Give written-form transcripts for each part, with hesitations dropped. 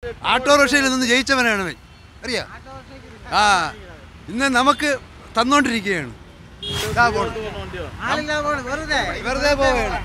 ഓട്ടോറിക്ഷയിൽ നിന്ന് ജയിച്ചവനാണ് അറിയാം. ആ ഇന്ന് നമുക്ക് തന്നുകൊണ്ടിരിക്കുകയാണ്. വെറുതെ പോവുകയാണ്,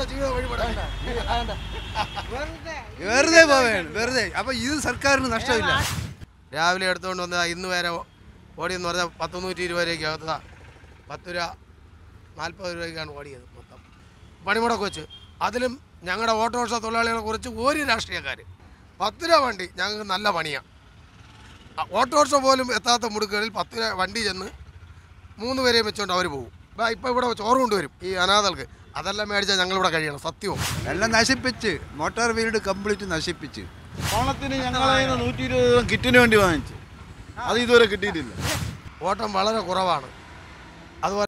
വെറുതെ പോവുകയാണ്, വെറുതെ. അപ്പൊ ഇത് സർക്കാരിന് നഷ്ടമില്ല. രാവിലെ എടുത്തുകൊണ്ട് വന്ന ഇന്ന് വരെ ഓടിയെന്ന് പറഞ്ഞാൽ 120 രൂപയ്ക്ക് അകത്താ 10 രൂപ 40 രൂപയ്ക്കാണ് ഓടിയത് മൊത്തം പണിമുടക്ക് വെച്ച്. അതിലും ഞങ്ങളുടെ ഓട്ടോറിക്ഷ തൊഴിലാളികളെ കുറിച്ച് ഒരു രാഷ്ട്രീയക്കാർ 10 രൂപ വണ്ടി ഞങ്ങൾക്ക് നല്ല പണിയാണ്. ഓട്ടോറിക്ഷ പോലും എത്താത്ത മുടുക്കുകളിൽ 10 രൂപ വണ്ടി ചെന്ന് 3 പേരെയും വെച്ചുകൊണ്ട് അവർ പോകും. ഇപ്പോൾ ഇവിടെ ചോറ് കൊണ്ടുവരും ഈ അനാഥകൾക്ക്. അതെല്ലാം മേടിച്ചാൽ ഞങ്ങളിവിടെ കഴിയണം. സത്യവും എല്ലാം നശിപ്പിച്ച് മോട്ടോർ വീട് കംപ്ലീറ്റ് നശിപ്പിച്ച്. ഓണത്തിന് ഞങ്ങളെ 120 കിറ്റിന് വേണ്ടി വാങ്ങിച്ചു, അത് ഇതുവരെ കിട്ടിയിട്ടില്ല. ഓട്ടം വളരെ കുറവാണ്. അതുപോലെ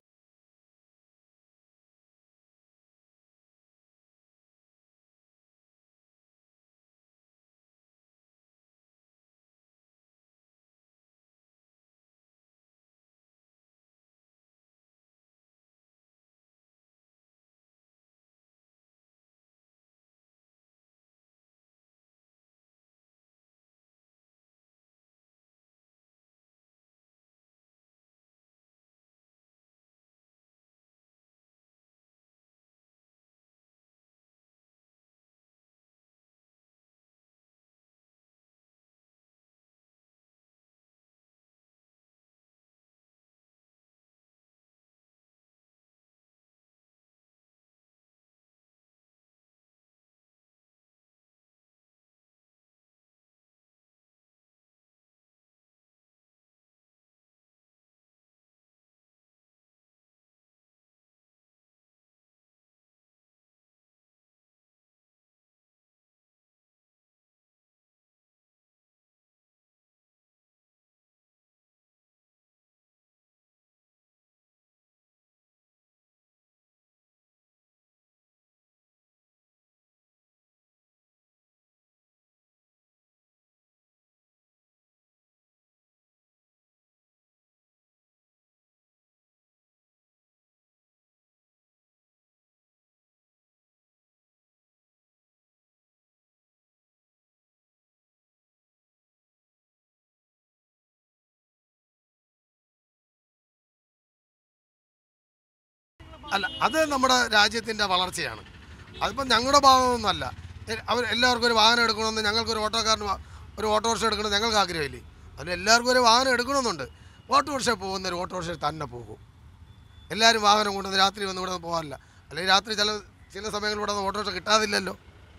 അല്ല, അത് നമ്മുടെ രാജ്യത്തിൻ്റെ വളർച്ചയാണ്. അതിപ്പോൾ ഞങ്ങളുടെ ഭാഗമൊന്നുമല്ല. എല്ലാവർക്കും ഒരു വാഹനം എടുക്കണമെന്ന്, ഞങ്ങൾക്കൊരു ഓട്ടോക്കാരന് ഒരു ഓട്ടോറിക്ഷ എടുക്കണം ഞങ്ങൾക്ക് ആഗ്രഹമില്ലേ? അതിന് എല്ലാവർക്കും ഒരു വാഹനം എടുക്കണമെന്നുണ്ട്. ഓട്ടോറിക്ഷ പോകുന്നൊരു ഓട്ടോറിക്ഷയിൽ തന്നെ പോകും. എല്ലാവരും വാഹനം കൊണ്ടുവന്ന് രാത്രി വന്ന് ഇവിടെ പോകാറില്ല. അല്ലെങ്കിൽ രാത്രി ചില സമയങ്ങളിൽ ഇവിടെ ഓട്ടോറിക്ഷ കിട്ടാതില്ലല്ലോ.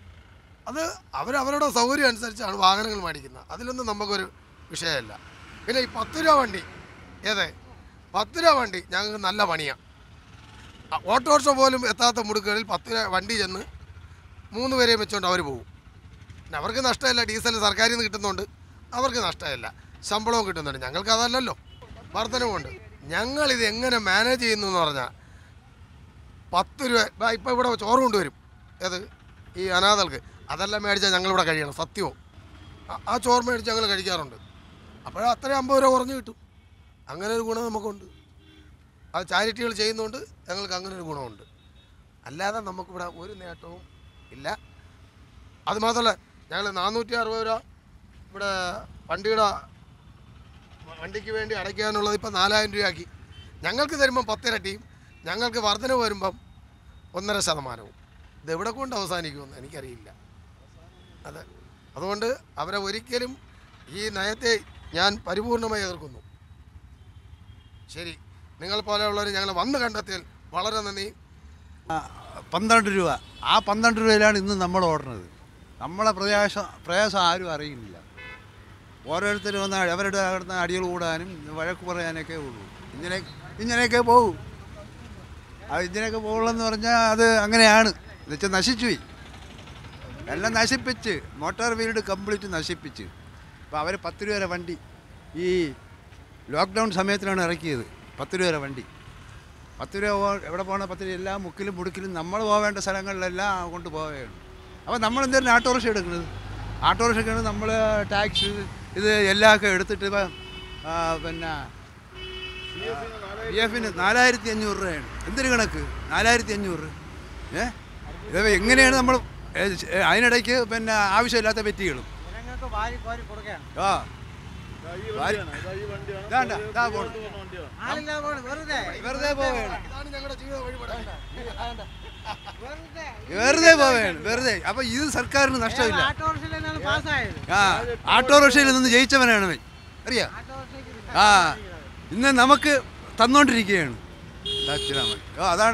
അത് അവരവരുടെ സൗകര്യം അനുസരിച്ചാണ് വാഹനങ്ങൾ മേടിക്കുന്നത്. അതിലൊന്നും നമുക്കൊരു വിഷയമല്ല. പിന്നെ ഈ 10 രൂപ വണ്ടി, 10 രൂപ വണ്ടി ഞങ്ങൾക്ക് നല്ല പണിയാണ്. ഓട്ടോറിക്ഷ പോലും എത്താത്ത മുടുക്കുകളിൽ 10 രൂപ വണ്ടി ചെന്ന് 3 പേരെയും വെച്ചുകൊണ്ട് അവർ പോകും. പിന്നെ അവർക്ക് നഷ്ടമില്ല. ഡീസൽ സർക്കാരിൽ നിന്ന് കിട്ടുന്നുണ്ട്, അവർക്ക് നഷ്ടമില്ല. ശമ്പളവും കിട്ടുന്നുണ്ട്. ഞങ്ങൾക്ക് അതല്ലല്ലോ, വർധനവുമുണ്ട്. ഞങ്ങളിത് എങ്ങനെ മാനേജ് ചെയ്യുന്നു എന്ന് പറഞ്ഞാൽ 10 രൂപ ഇപ്പോൾ ഇവിടെ ചോറ് കൊണ്ടുവരും ഈ അനാഥകൾക്ക്. അതെല്ലാം മേടിച്ചാൽ ഞങ്ങളിവിടെ കഴിയണം. സത്യവും ആ ചോറ് മേടിച്ച് ഞങ്ങൾ കഴിക്കാറുണ്ട്. അപ്പോഴേ അത്രയും 50 രൂപ കുറഞ്ഞ് കിട്ടും. അങ്ങനെ ഒരു ഗുണം നമുക്കുണ്ട്. അത് ചാരിറ്റികൾ ചെയ്യുന്നതുകൊണ്ട് ഞങ്ങൾക്ക് അങ്ങനെ ഒരു ഗുണമുണ്ട്. അല്ലാതെ നമുക്കിവിടെ ഒരു നേട്ടവും ഇല്ല. അതുമാത്രമല്ല, ഞങ്ങൾ 460 രൂപ ഇവിടെ വണ്ടിക്ക് വേണ്ടി അടയ്ക്കാനുള്ളത് ഇപ്പോൾ 4000 രൂപയാക്കി. ഞങ്ങൾക്ക് തരുമ്പം 10 ഇരട്ടിയും, ഞങ്ങൾക്ക് വർധന വരുമ്പം 1.5%. ഇതെവിടെ കൊണ്ട് അവസാനിക്കുമെന്ന് എനിക്കറിയില്ല. അതെ, അതുകൊണ്ട് അവരെ ഒരിക്കലും ഈ നയത്തെ ഞാൻ പരിപൂർണമായി എതിർക്കുന്നു. ശരി, നിങ്ങൾ പോലെയുള്ളവർ ഞങ്ങൾ വന്ന് കണ്ടെത്തിയാൽ വളരെ നന്ദി. 12 രൂപ, ആ 12 രൂപയിലാണ് ഇന്ന് നമ്മൾ ഓടുന്നത്. നമ്മളെ പ്രയാസം ആരും അറിയില്ല. ഓരോരുത്തർ വന്ന് അവരുടെ അവിടുന്ന് അടികൾ കൂടാനും വഴക്ക് പറയാനൊക്കെ ഉള്ളൂ. ഇങ്ങനെയൊക്കെ പോകും. അത് ഇങ്ങനെയൊക്കെ പോകുള്ളതെന്ന് പറഞ്ഞാൽ അത് അങ്ങനെയാണ്. എന്നുവെച്ചാൽ നശിച്ചുപോയി, എല്ലാം നശിപ്പിച്ച് മോട്ടോർ വീട് കംപ്ലീറ്റ് നശിപ്പിച്ച്. അപ്പോൾ അവർ 10 രൂപ വണ്ടി ഈ ലോക്ക്ഡൗൺ സമയത്തിലാണ് ഇറക്കിയത്. 10 രൂപ വണ്ടി, 10 രൂപ എവിടെ പോകണം? 10 രൂപ എല്ലാ മുക്കിലും മുടുക്കിലും നമ്മൾ പോവേണ്ട സ്ഥലങ്ങളിലെല്ലാം കൊണ്ട് പോവുകയാണ്. അപ്പോൾ നമ്മളെന്തായാലും ഓട്ടോറിക്ഷ എടുക്കുന്നത്, ഓട്ടോറിക്ഷയ്ക്കാണ് നമ്മൾ ടാക്സ് ഇത് എല്ലാമൊക്കെ എടുത്തിട്ട് പിന്നെ PF-ന് 4500 രൂപയാണ്. എന്തൊരു കണക്ക് 4500? ഇത് എങ്ങനെയാണ് നമ്മൾ അതിനിടയ്ക്ക് പിന്നെ ആവശ്യമില്ലാത്ത പെറ്റികളും വെറുതെ പോവുകയാണ് വെറുതെ. അപ്പൊ ഇത് സർക്കാരിന് നഷ്ടമില്ല. ഓട്ടോറിക്ഷയിൽ നിന്ന് ജയിച്ചവനാണ് അവൻ, അറിയാം. ഇന്ന് നമുക്ക് തന്നോണ്ടിരിക്കുകയാണ്. അതാണ്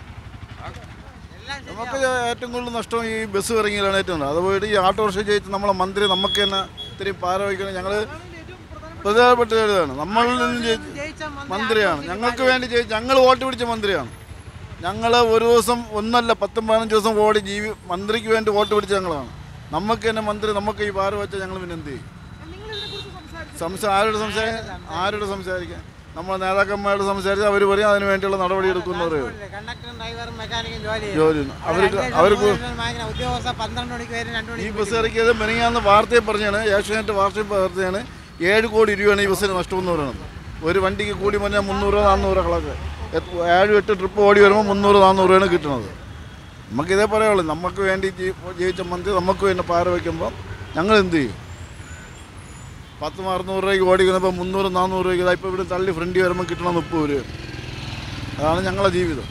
നമുക്ക് ഏറ്റവും കൂടുതൽ നഷ്ടം ഈ ബസ് ഇറങ്ങിയാണ് ഏറ്റവും. അതുപോലെ ഈ ഓട്ടോറിക്ഷ ജയിച്ച് നമ്മളെ മന്ത്രി നമുക്ക് തന്നെ ഇത്തിരി പാര വയ്ക്കണം. ഞങ്ങൾ പ്രധാനപ്പെട്ട ഇതാണ്, നമ്മളിൽ നിന്ന് ജയിച്ച മന്ത്രിയാണ്, ഞങ്ങൾക്ക് വേണ്ടി ജയിച്ച് ഞങ്ങൾ വോട്ട് പിടിച്ച മന്ത്രിയാണ്. ഞങ്ങൾ ഒരു ദിവസം ഒന്നല്ല 10-15 ദിവസം ഓടി മന്ത്രിക്ക് വേണ്ടി വോട്ട് പിടിച്ച ഞങ്ങളാണ്. നമുക്ക് തന്നെ മന്ത്രി നമുക്ക് ഈ പാര വെച്ചാൽ ഞങ്ങൾ പിന്നെ എന്ത് ചെയ്യും? ആരോട് സംസാരിക്കാൻ? നമ്മളെ നേതാക്കന്മാരോട് സംസാരിച്ച് അവർ പറയും അതിന് വേണ്ടിയുള്ള നടപടി എടുക്കുന്നവർ ജോലി. അവർക്ക് ഈ ബസ് ഇറക്കിയത് മെനങ്ങാന്ന് വാർത്തയെ പറഞ്ഞാണ്, ഏഷ്യാനെറ്റ് വാർത്തയിൽ വാർത്തയാണ് 7 കോടി രൂപയാണ് ഈ ബസ്സിന് നഷ്ടമെന്ന് പറയുന്നത്. ഒരു വണ്ടിക്ക് കൂടി പറഞ്ഞാൽ 300-400 കളൊക്കെ 7-8 ട്രിപ്പ് ഓടി വരുമ്പോൾ 300-400 രൂപയാണ് കിട്ടുന്നത്. നമുക്കിതേ പറയുള്ളൂ, നമുക്ക് വേണ്ടി ജയിച്ച മന്ത്രി നമുക്ക് വേണ്ടി പാര വയ്ക്കുമ്പോൾ ഞങ്ങൾ എന്ത് ചെയ്യും? 10-600 രൂപയ്ക്ക് ഓടിക്കുന്നപ്പോൾ 300-400 രൂപയ്ക്ക് ഇപ്പോൾ ഇവിടെ തള്ളി ഫ്രണ്ടി വരുമ്പോൾ കിട്ടണം 30 രൂപ. അതാണ് ഞങ്ങളുടെ ജീവിതം.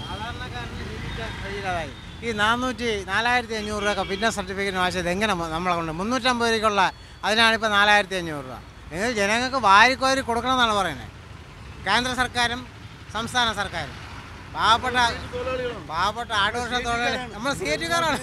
ഈ 4,500 രൂപ ഫിറ്റ്നസ് സർട്ടിഫിക്കറ്റ് വാങ്ങിച്ചത് എങ്ങനെ നമ്മളെ കൊണ്ട്? 350 രൂപയ്ക്കുള്ള അതിനാണിപ്പോൾ 4,500 രൂപ. നിങ്ങൾ ജനങ്ങൾക്ക് വാരിക്കോരി കൊടുക്കണമെന്നാണ് പറയുന്നത്, കേന്ദ്ര സർക്കാരും സംസ്ഥാന സർക്കാരും. പാവപ്പെട്ട ഓട്ടോറിക്ഷ തൊഴിലാളി നമ്മൾ സീറ്റുകാരാണ്.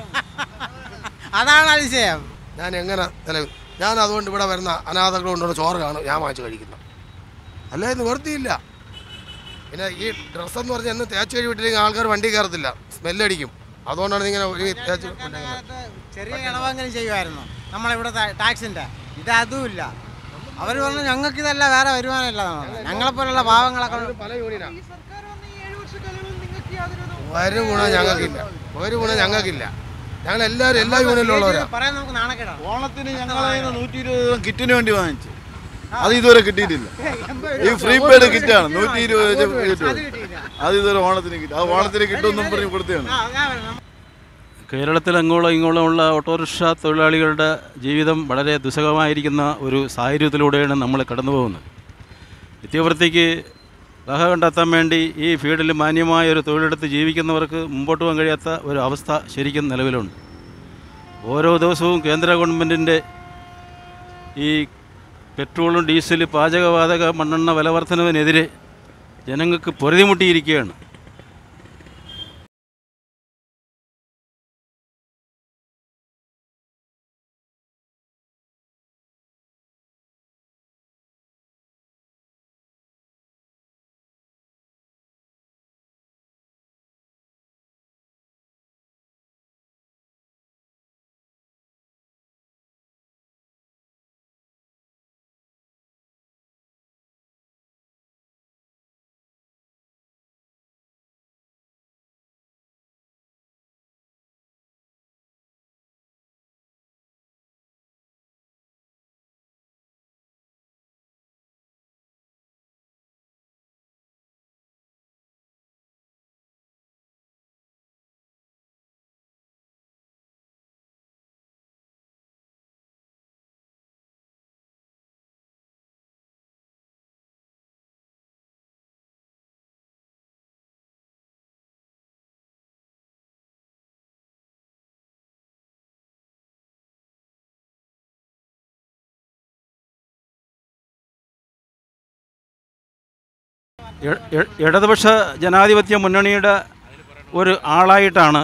അതാണ് അതിശയം. ഞാൻ എങ്ങനെ ഞാൻ അതുകൊണ്ട് ഇവിടെ വരുന്ന അനാഥകൾ കൊണ്ടുള്ള ചോറാണ് ഞാൻ വാങ്ങിച്ച് കഴിക്കുന്നത്, അല്ലേ നിവൃത്തിയില്ല. പിന്നെ ഈ ഡ്രസ്സെന്ന് പറഞ്ഞാൽ എന്ന് തേച്ച് കഴിവിട്ടില്ലെങ്കിൽ ആൾക്കാർ വണ്ടി കയറത്തില്ല, സ്മെല്ലടിക്കും. അതുകൊണ്ടാണ് ഇങ്ങനെ ഒരു ചെറിയ ഇളവെങ്കിലും ചെയ്യുമായിരുന്നു നമ്മളിവിടെ ടാക്സിൻ്റെ. ഇത് അതുമില്ല. അവർ പറഞ്ഞു ഞങ്ങൾക്കിതല്ല, വേറെ വരുമാനമില്ല. ഞങ്ങളെപ്പോലുള്ള പാവങ്ങളൊക്കെ പല യൂണിയനാണ്. ഒരു ഗുണം ഞങ്ങൾക്കില്ല. ഞങ്ങളെല്ലാവരും എല്ലാ യൂണിയനിലുള്ളവരാണ്. പറയാൻ നമുക്ക് നാണക്കേടാണ്. ഓണത്തിന് ഞങ്ങളെ 120 കിറ്റിന് വേണ്ടി വാങ്ങിച്ചു, അത് ഇതുവരെ കിട്ടിയിട്ടില്ല. ഈ ഫ്രീ പെയ്ഡ് കിറ്റാണ് 120 കിറ്റ്, അത് ഇതുവരെ ഓണത്തിന് കിട്ടും. അത് ഓണത്തിന് കിട്ടുമെന്നും പറഞ്ഞ് കൊടുത്തതാണ്. കേരളത്തിൽ അങ്ങോളം ഇങ്ങോളമുള്ള ഓട്ടോറിക്ഷ തൊഴിലാളികളുടെ ജീവിതം വളരെ ദുസ്സഹമായിരിക്കുന്ന ഒരു സാഹചര്യത്തിലൂടെയാണ് നമ്മൾ കടന്നു പോകുന്നത്. നിത്യവൃത്തിക്ക് വക കണ്ടെത്താൻ വേണ്ടി ഈ ഫീൽഡിൽ മാന്യമായ ഒരു തൊഴിലെടുത്ത് ജീവിക്കുന്നവർക്ക് മുമ്പോട്ട് പോകാൻ കഴിയാത്ത ഒരു അവസ്ഥ ശരിക്കും നിലവിലുണ്ട്. ഓരോ ദിവസവും കേന്ദ്ര ഗവൺമെൻറ്റിൻ്റെ ഈ പെട്രോളും ഡീസൽ പാചകവാതക മണ്ണെണ്ണ വില വർധനവിനെതിരെ ജനങ്ങൾക്ക് പൊറുതിമുട്ടിയിരിക്കുകയാണ്. ഇടതുപക്ഷ ജനാധിപത്യ മുന്നണിയുടെ ഒരു ആളായിട്ടാണ്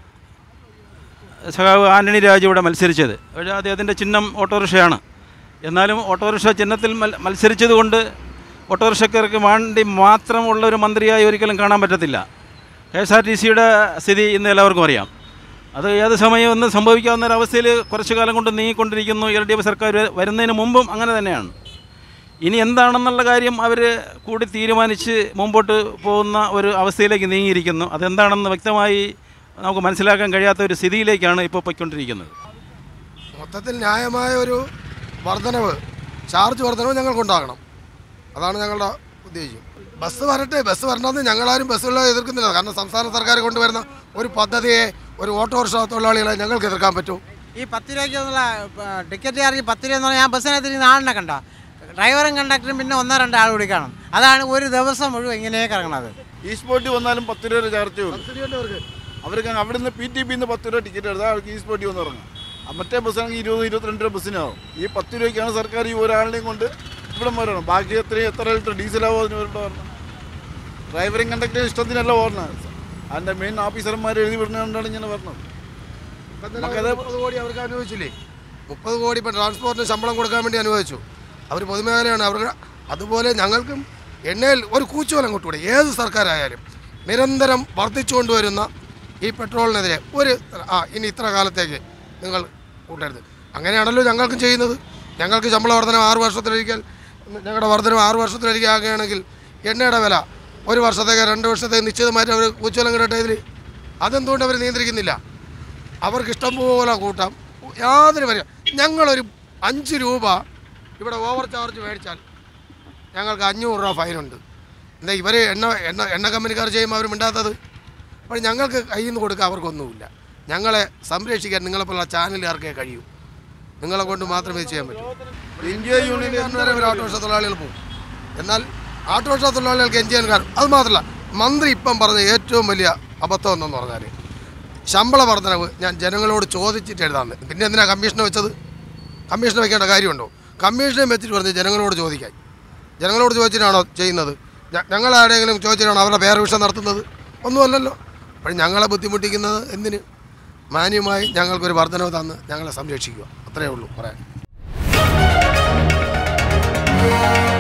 സഖാവ് ആന്റണി രാജു ഇവിടെ മത്സരിച്ചത്. പക്ഷേ അദ്ദേഹത്തിൻ്റെ ചിഹ്നം ഓട്ടോറിക്ഷയാണ്. എന്നാലും ഓട്ടോറിക്ഷ ചിഹ്നത്തിൽ മത്സരിച്ചതുകൊണ്ട് ഓട്ടോറിക്ഷക്കാർക്ക് വേണ്ടി മാത്രമുള്ള ഒരു മന്ത്രിയായി ഒരിക്കലും കാണാൻ പറ്റത്തില്ല. KSRTCയുടെ സ്ഥിതി ഇന്ന് എല്ലാവർക്കും അറിയാം. അത് ഏത് സമയം ഒന്ന് സംഭവിക്കാവുന്ന ഒരവസ്ഥയിൽ കുറച്ചു കാലം കൊണ്ട് നീങ്ങിക്കൊണ്ടിരിക്കുന്നു. LDF സർക്കാർ വരുന്നതിന് മുമ്പും അങ്ങനെ തന്നെയാണ്. ഇനി എന്താണെന്നുള്ള കാര്യം അവർ കൂടി തീരുമാനിച്ച് മുമ്പോട്ട് പോകുന്ന ഒരു അവസ്ഥയിലേക്ക് നീങ്ങിയിരിക്കുന്നു. അതെന്താണെന്ന് വ്യക്തമായി നമുക്ക് മനസ്സിലാക്കാൻ കഴിയാത്ത ഒരു സ്ഥിതിയിലേക്കാണ് ഇപ്പോൾ പോയിക്കൊണ്ടിരിക്കുന്നത്. മൊത്തത്തിൽ ന്യായമായ ഒരു ചാർജ് വർധനവ് ഞങ്ങൾക്കുണ്ടാകണം. അതാണ് ഞങ്ങളുടെ ഉദ്ദേശം. ബസ് വരണമെന്ന് ഞങ്ങളാരും ബസ്സുകളെ എതിർക്കുന്നില്ല. കാരണം സംസ്ഥാന സർക്കാർ കൊണ്ടുവരുന്ന ഒരു പദ്ധതിയെ ഒരു ഓട്ടോറിക്ഷ തൊഴിലാളികളെ ഞങ്ങൾക്ക് എതിർക്കാൻ പറ്റും? ഈ 10 രൂപയ്ക്കുള്ള ടിക്കറ്റ് ചാർജ് 10 രൂപ എന്ന് പറഞ്ഞാൽ ഞാൻ ബസ്സിനകത്ത് ഇരുന്ന് ആളിനെ കണ്ടോ, ഡ്രൈവറും കണ്ടക്ടറും പിന്നെ 1-2 ആൾ കൂടി കാണും. അതാണ് ഒരു ദിവസം മുഴുവൻ ഇങ്ങനെ കറങ്ങണത്. ഈ സ്പോട്ടിൽ വന്നാലും 10 രൂപ ചാർജ് ഉള്ളൂ. അവർക്ക് അവിടെ നിന്ന് PTP-ന്ന് 10 രൂപ ടിക്കറ്റ് എടുത്താൽ അവർക്ക് ഈ സ്പോട്ടിൽ വന്ന് ഇറങ്ങാം. മറ്റേ ബസ്സാണെങ്കിൽ 20-22 രൂപ ബസ്സിനാവും. ഈ 10 രൂപയ്ക്കാണ് സർക്കാർ ഈ ഒരാളിനെയും കൊണ്ട് ഇവിടെ വരണം. ബാക്കി എത്ര ലിറ്റർ ഡീസലാവും അതിന് വേണ്ട വരണം. ഡ്രൈവറും കണ്ടക്ടറും ഇഷ്ടത്തിനല്ല ഓർണത്. അതിൻ്റെ മെയിൻ ഓഫീസർമാർ എഴുതി വിടുന്നതുകൊണ്ടാണ് ഇങ്ങനെ പറഞ്ഞത്. 30 കോടി അവർക്ക് അനുവദിച്ചില്ലേ? 30 കോടി ഇപ്പോൾ ട്രാൻസ്പോർട്ടിന് ശമ്പളം കൊടുക്കാൻ വേണ്ടി അനുവദിച്ചു. അവർ പൊതുമേഖലയാണ് അവർക്ക്. അതുപോലെ ഞങ്ങൾക്കും എണ്ണയിൽ ഒരു കൂച്ചുവലം കൊണ്ടുകൂടെ. ഏത് സർക്കാരായാലും നിരന്തരം വർദ്ധിച്ചുകൊണ്ടുവരുന്ന ഈ പെട്രോളിനെതിരെ ഇനി ഇത്ര കാലത്തേക്ക് നിങ്ങൾ കൂട്ടരുത്. അങ്ങനെയാണല്ലോ ഞങ്ങൾക്കും ചെയ്യുന്നത്. ഞങ്ങൾക്ക് ശമ്പള വർധനം 6 വർഷത്തിലൊരിക്കൽ, ഞങ്ങളുടെ വർധനം 6 വർഷത്തിലൊരിക്കൽ ആകുകയാണെങ്കിൽ എണ്ണയുടെ വില 1 വർഷത്തേക്ക് 2 വർഷത്തേക്ക് നിശ്ചിതമായിട്ട് അവർ കൂച്ചുവലം കിട്ടട്ടെ. ഇതിൽ അതെന്തുകൊണ്ട് അവർ നിയന്ത്രിക്കുന്നില്ല? അവർക്ക് ഇഷ്ടംപോലെ കൂട്ടാം. യാതൊരു വരിക. ഞങ്ങളൊരു 5 രൂപ ഇവിടെ ഓവർ ചാർജ് മേടിച്ചാൽ ഞങ്ങൾക്ക് 500 രൂപ ഫൈനുണ്ട്. എന്താ ഇവർ എണ്ണ കമ്പനിക്കാർ ചെയ്യുമ്പോൾ അവർ മിണ്ടാത്തത്? അപ്പോൾ ഞങ്ങൾക്ക് കയ്യിൽ നിന്ന് കൊടുക്കാൻ അവർക്കൊന്നുമില്ല. ഞങ്ങളെ സംരക്ഷിക്കാൻ നിങ്ങളെപ്പോലുള്ള ചാനലുകാർക്കേ കഴിയൂ. നിങ്ങളെ കൊണ്ട് മാത്രമേ ഇത് ചെയ്യാൻ പറ്റൂ. ഇന്ത്യ യൂണിയൻ വരെ ഒരു ഓട്ടോറിക്ഷ തൊഴിലാളികൾ പോകും. എന്നാൽ ഓട്ടോറിക്ഷ തൊഴിലാളികൾക്ക് എൻജോയ് ചെയ്യാൻ കാരണം അത് മാത്രമല്ല, മന്ത്രി ഇപ്പം പറഞ്ഞ ഏറ്റവും വലിയ അബദ്ധം എന്തെന്ന് പറഞ്ഞാൽ ശമ്പള വർധനവ് ഞാൻ ജനങ്ങളോട് ചോദിച്ചിട്ട് എഴുതാമെന്ന്. പിന്നെ എന്തിനാണ് കമ്മീഷനെ വെച്ചത്? കമ്മീഷനെ വെക്കേണ്ട കാര്യമുണ്ടോ? കമ്മീഷനെ വെച്ചിട്ട് പറഞ്ഞ് ജനങ്ങളോട് ചോദിക്കാൻ. ജനങ്ങളോട് ചോദിച്ചിട്ടാണോ ചെയ്യുന്നത്? ഞങ്ങളാരെങ്കിലും ചോദിച്ചിട്ടാണോ അവരുടെ പേര് വിഷം നടത്തുന്നത്? ഒന്നുമല്ലല്ലോ. അപ്പോൾ ഞങ്ങളെ ബുദ്ധിമുട്ടിക്കുന്നത് എന്തിന്? മാന്യമായി ഞങ്ങൾക്കൊരു വർധനവ് തന്ന് ഞങ്ങളെ സംരക്ഷിക്കുക. അത്രയേ ഉള്ളൂ പറയാൻ.